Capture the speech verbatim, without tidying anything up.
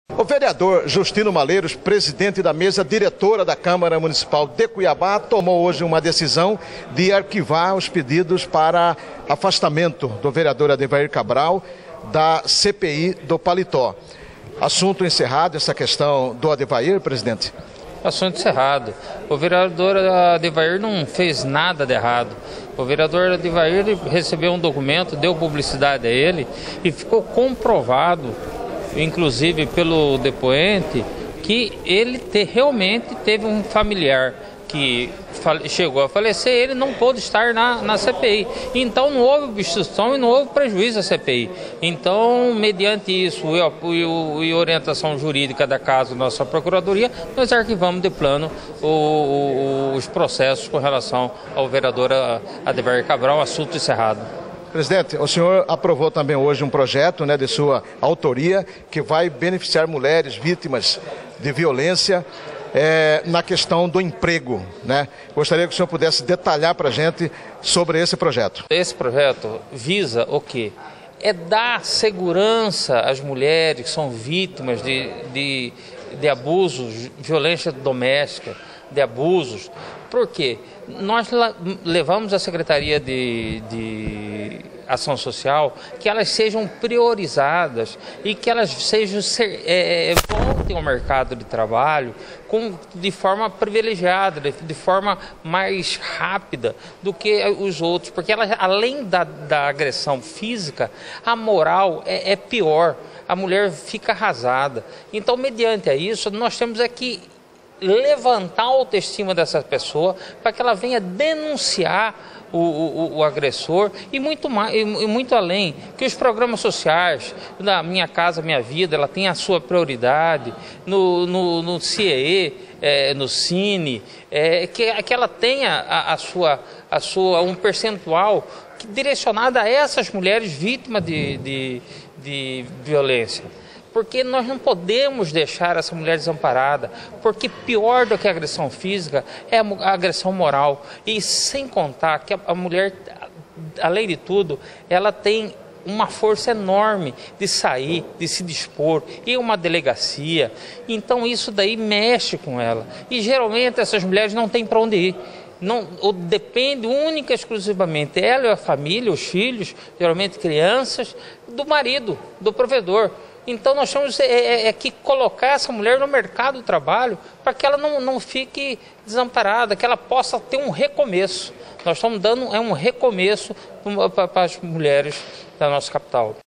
O vereador Justino Malheiros, presidente da mesa diretora da Câmara Municipal de Cuiabá, tomou hoje uma decisão de arquivar os pedidos para afastamento do vereador Adevair Cabral da C P I do Paletó. Assunto encerrado, essa questão do Adevair, presidente? Assunto encerrado. O vereador Adevair não fez nada de errado. O vereador Adevair recebeu um documento, deu publicidade a ele e ficou comprovado, inclusive pelo depoente, que ele te, realmente teve um familiar que chegou a falecer, ele não pôde estar na, na C P I. Então não houve obstrução e não houve prejuízo à C P I. Então, mediante isso e, e, e orientação jurídica da casa da nossa Procuradoria, nós arquivamos de plano o, o, os processos com relação ao vereador Adevair Cabral, assunto encerrado. Presidente, o senhor aprovou também hoje um projeto, né, de sua autoria que vai beneficiar mulheres vítimas de violência é, na questão do emprego, né? Gostaria que o senhor pudesse detalhar para a gente sobre esse projeto. Esse projeto visa o quê? É dar segurança às mulheres que são vítimas de, de, de abusos, violência doméstica, de abusos. Por quê? Nós levamos à Secretaria de, de Ação Social que elas sejam priorizadas e que elas sejam, é, voltem ao mercado de trabalho com, de forma privilegiada, de, de forma mais rápida do que os outros, porque elas, além da, da agressão física, a moral é, é pior, a mulher fica arrasada. Então, mediante isso, nós temos aqui levantar a autoestima dessa pessoa para que ela venha denunciar o, o, o agressor e muito, mais, e muito além, que os programas sociais, da Minha Casa Minha Vida, ela tem a sua prioridade, no, no, no C I E, é, no Cine, é, que, que ela tenha a, a sua, a sua, um percentual direcionado a essas mulheres vítimas de, de, de violência. Porque nós não podemos deixar essa mulher desamparada, porque pior do que a agressão física é a agressão moral. E sem contar que a mulher, além de tudo, ela tem uma força enorme de sair, de se dispor, em uma delegacia. Então isso daí mexe com ela. E geralmente essas mulheres não têm para onde ir. Não, depende única e exclusivamente ela e a família, os filhos, geralmente crianças, do marido, do provedor. Então nós temos é, é, é que colocar essa mulher no mercado do trabalho para que ela não, não fique desamparada, que ela possa ter um recomeço. Nós estamos dando é um recomeço para as mulheres da nossa capital.